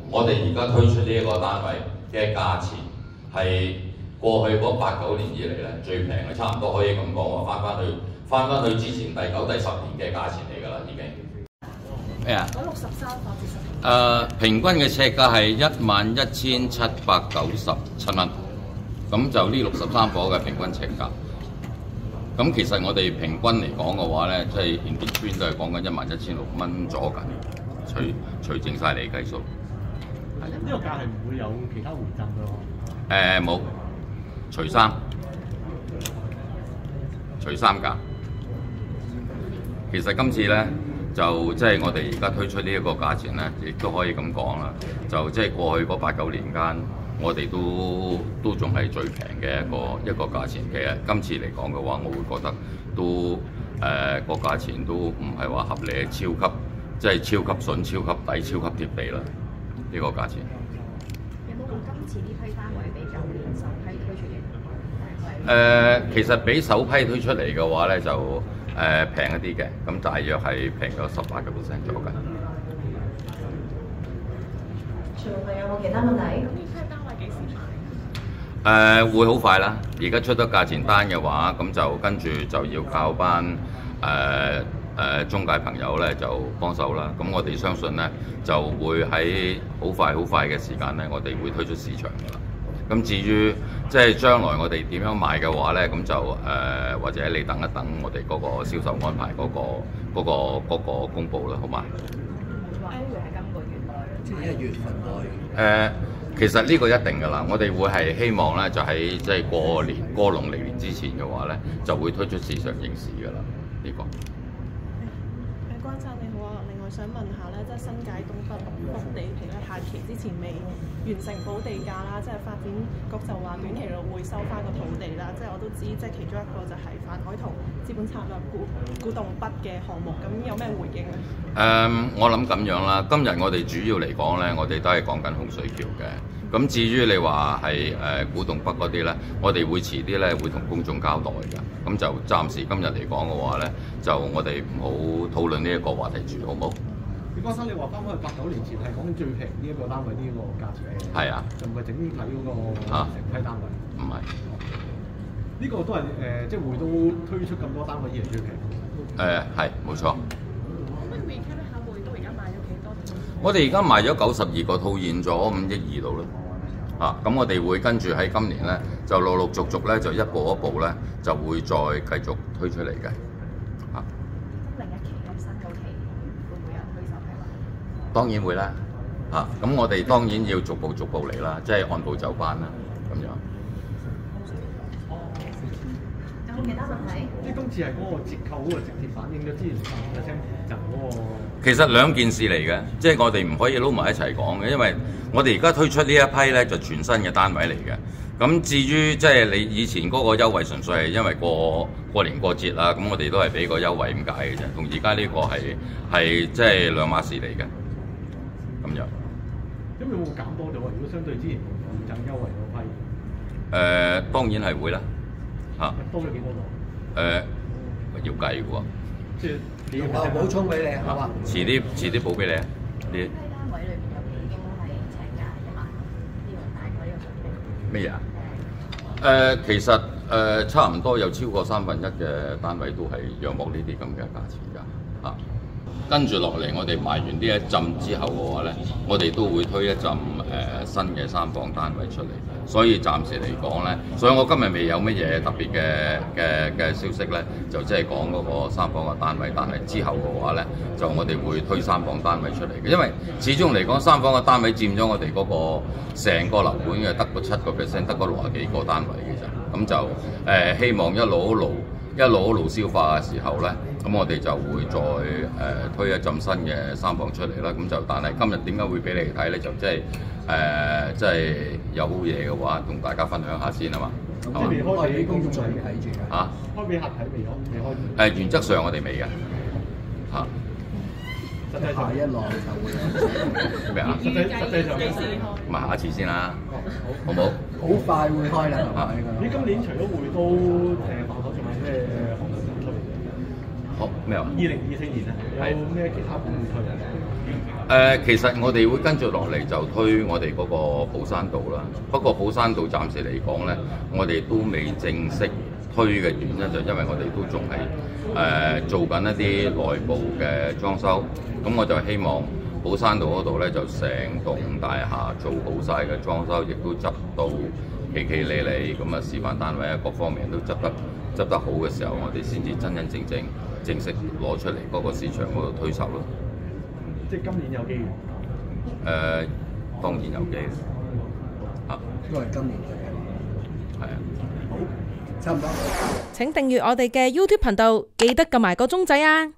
我哋而家推出呢一個單位嘅價錢係過去嗰8、9年以嚟咧最平嘅，差唔多可以咁講話翻返去之前第9、第10年嘅價錢嚟㗎啦，已經。咩啊？ 嗰63房至10。 平均嘅尺價係11,797蚊，咁就呢63伙嘅平均尺價。咁其實我哋平均嚟講嘅話咧，即係 in between 都係講緊11,600蚊左緊，除淨晒嚟計數。 呢個價係唔會有其他回贈㗎喎？ 冇，除三價。其實今次咧就即係我哋而家推出呢一個價錢咧，亦都可以咁講啦。就即係過去嗰8、9年間，我哋都仲係最平嘅一個價錢。其實今次嚟講嘅話，我會覺得都個價錢都唔係話合理，即係超級筍、超級抵、超級貼地啦。呢個價錢。 有冇同今次呢批單位比舊年首批推出嘅？ 其實比首批推出嚟嘅話咧，就平一啲嘅，咁大約係平咗18%左右。 仲有冇其他問題？呢批單位幾時賣？ 會好快啦！而家出咗價錢單嘅話，咁就跟住就要靠班中介朋友咧就幫手啦。咁我哋相信咧就會喺好快嘅時間咧，我哋會推出市場㗎啦。咁至於即係將來我哋點樣賣嘅話咧，咁就或者你等一等我哋嗰個銷售安排嗰個公佈啦，好嘛？ 話會係今個月內， 即係1月份內。 其實呢個一定㗎啦，我哋會係希望咧就喺即係過農曆年之前嘅話咧，就會推出市場應市㗎啦，呢個。 關生你好啊，另外想問下咧，即係新界東北幅地皮咧，限期之前未完成補地價啦，即係發展局就話短期內會收翻個土地啦，即係我都知，即係其中一個就係泛海同資本策略古洞北嘅項目，咁有咩回應咧？ 我諗咁樣啦，今日我哋主要嚟講咧，我哋都係講緊洪水橋嘅。咁至於你話係古洞北嗰啲咧，我哋會遲啲咧會同公眾交代㗎。咁就暫時今日嚟講嘅話咧，就我哋唔好討論呢一個話題住，好唔好？ 關生，你話翻返去8、9年前係講緊最平呢一個單位呢個價錢嘅， 係啊， 就唔係整體嗰個成批單位。 唔係， 呢個都係即係會都推出咁多單位以嚟最平。 係冇錯。 可唔可以 recap 一下會都而家賣咗幾多？ 我哋而家賣咗92個，套現咗5億2度啦。咁我哋會跟住喺今年咧，就陸續咧就一步一步咧就會再繼續推出嚟嘅。 另一期咁新嗰期會唔會有推售計劃？ 當然會啦。咁我哋當然要逐步嚟啦，即係按部就班啦，咁樣。 有冇其他問題？ 即係今次係嗰個折扣嗰個直接反映咗之前10%嗰個。 其實兩件事嚟嘅，即係我哋唔可以撈埋一齊講嘅，因為我哋而家推出呢一批咧就全新嘅單位嚟嘅。咁至於即係你以前嗰個優惠，純粹係因為過年過節啦，咁我哋都係俾個優惠咁解嘅啫。同而家呢個係即係兩碼事嚟嘅，咁樣。 咁有冇減多咗啊？如果相對之前現贈優惠嗰批？ 當然係會啦。 多咗幾多度？ 要計嘅喎。 即係你我補充俾你，好嘛？ 遲啲補俾你啊！呢批單位裏邊有幾多係尺價1萬？呢個大概呢個水平。 咩嘢？其實差唔多有超過1/3嘅單位都係約莫呢啲咁嘅價錢㗎。跟住落嚟，我哋賣完呢一陣之後嘅話咧，我哋都會推一陣新嘅3房單位出嚟。所以暫時嚟講咧，所以我今日未有乜嘢特別嘅消息咧，就即係講嗰個3房嘅單位。但係之後嘅話咧，就我哋會推3房單位出嚟嘅，因為始終嚟講3房嘅單位佔咗我哋嗰個成個樓盤嘅得個7%，得個60幾個單位嘅啫。咁就希望一路消化嘅時候咧，咁我哋就會再推一陣新嘅3房出嚟啦。咁就但係今日點解會俾你睇咧？就即係有好嘢嘅話，同大家分享下先啊嘛。 即係未開俾公眾睇住嘅。 開俾客睇未開？ 原則上我哋未嘅。 實際上下一浪就會有。 咩啊？ 實際上幾時開？ 咁啊，下一次先啦，好唔好？ 好快會開啦，係嘛？ 你今年除咗會都房託，仲有咩項目出嚟？ 好咩話？ 2024年啊，有咩其他股會推？ 其實我哋會跟住落嚟就推我哋嗰個寶山道啦。不過寶山道暫時嚟講咧，我哋都未正式推嘅原因就因為我哋都仲係做緊一啲內部嘅裝修。咁我就希望寶山道嗰度咧就成棟大廈做好晒嘅裝修，亦都執到企企理理，咁啊示範單位啊各方面都執得好嘅時候，我哋先至真正式攞出嚟嗰個市場嗰度推售咯。 即係今年有機會。 當然有機會。 因為今年嘅。 係啊。 好，差唔多。 請訂閱我哋嘅 YouTube 頻道，記得撳埋個鐘仔啊！